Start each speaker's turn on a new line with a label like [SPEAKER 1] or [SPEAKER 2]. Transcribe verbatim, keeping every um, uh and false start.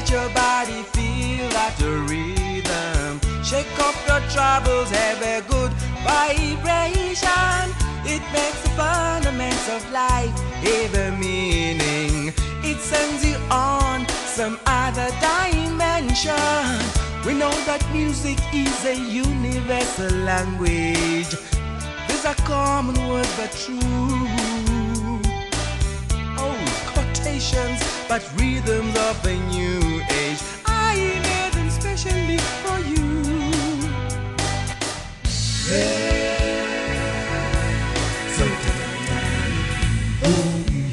[SPEAKER 1] Let your body feel that rhythm. Shake off your troubles, have a good vibration. It makes the fundamentals of life have a meaning. It sends you on some other dimension. We know that music is a universal language. These are common words but true. Oh, quotations, but rhythms of a new age. I made them specially for you. Hey, so oh.